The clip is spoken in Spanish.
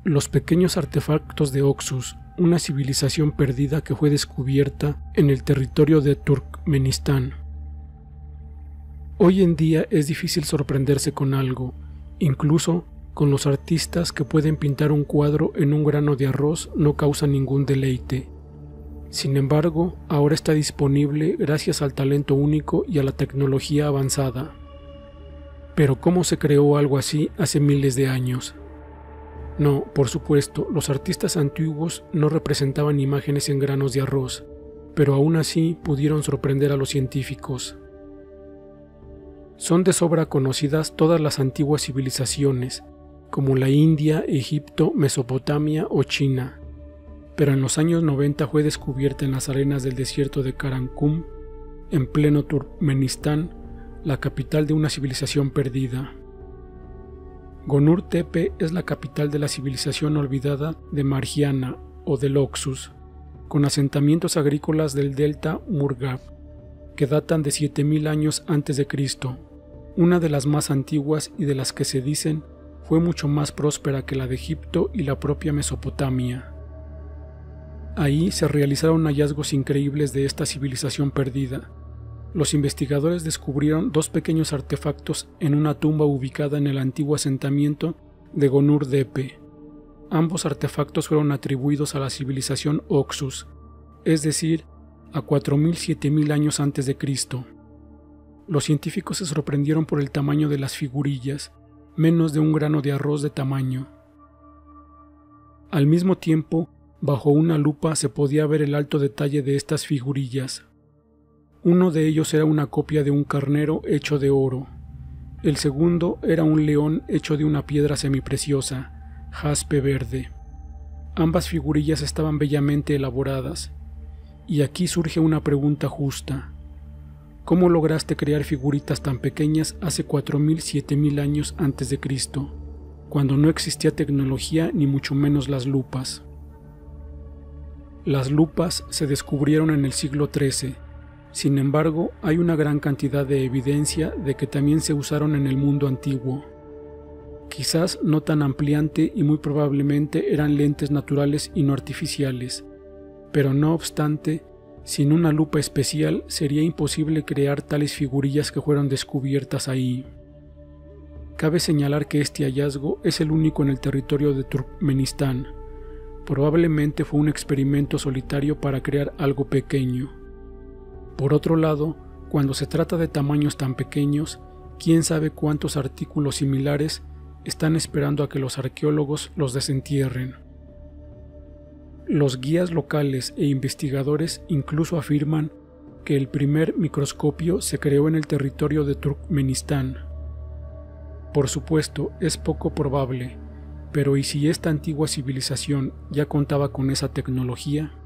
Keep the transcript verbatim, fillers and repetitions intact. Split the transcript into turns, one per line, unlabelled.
Los pequeños artefactos de Oxus, una civilización perdida que fue descubierta en el territorio de Turkmenistán. Hoy en día es difícil sorprenderse con algo, incluso con los artistas que pueden pintar un cuadro en un grano de arroz no causa ningún deleite. Sin embargo, ahora está disponible gracias al talento único y a la tecnología avanzada. Pero ¿cómo se creó algo así hace miles de años? No, por supuesto, los artistas antiguos no representaban imágenes en granos de arroz, pero aún así pudieron sorprender a los científicos. Son de sobra conocidas todas las antiguas civilizaciones, como la India, Egipto, Mesopotamia o China, pero en los años noventa fue descubierta en las arenas del desierto de Karakum, en pleno Turkmenistán, la capital de una civilización perdida. Gonur Tepe es la capital de la civilización olvidada de Margiana o del Oxus, con asentamientos agrícolas del delta Murghab, que datan de siete mil años antes de Cristo, una de las más antiguas y de las que se dicen fue mucho más próspera que la de Egipto y la propia Mesopotamia. Ahí se realizaron hallazgos increíbles de esta civilización perdida. Los investigadores descubrieron dos pequeños artefactos en una tumba ubicada en el antiguo asentamiento de Gonur Tepe. Ambos artefactos fueron atribuidos a la civilización Oxus, es decir, a cuatro mil a siete mil años antes de Cristo. Los científicos se sorprendieron por el tamaño de las figurillas, menos de un grano de arroz de tamaño. Al mismo tiempo, bajo una lupa se podía ver el alto detalle de estas figurillas. Uno de ellos era una copia de un carnero hecho de oro. El segundo era un león hecho de una piedra semipreciosa, jaspe verde. Ambas figurillas estaban bellamente elaboradas. Y aquí surge una pregunta justa. ¿Cómo lograste crear figuritas tan pequeñas hace cuatro mil a siete mil años antes de Cristo, cuando no existía tecnología ni mucho menos las lupas? Las lupas se descubrieron en el siglo trece. Sin embargo, hay una gran cantidad de evidencia de que también se usaron en el mundo antiguo. Quizás no tan ampliante y muy probablemente eran lentes naturales y no artificiales, pero no obstante, sin una lupa especial sería imposible crear tales figurillas que fueron descubiertas ahí. Cabe señalar que este hallazgo es el único en el territorio de Turkmenistán. Probablemente fue un experimento solitario para crear algo pequeño. Por otro lado, cuando se trata de tamaños tan pequeños, quién sabe cuántos artículos similares están esperando a que los arqueólogos los desentierren. Los guías locales e investigadores incluso afirman que el primer microscopio se creó en el territorio de Turkmenistán. Por supuesto, es poco probable, pero ¿y si esta antigua civilización ya contaba con esa tecnología?